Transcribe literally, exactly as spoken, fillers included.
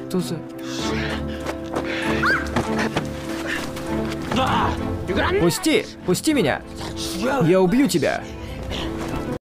Что за... Пусти! Пусти меня! Я убью тебя!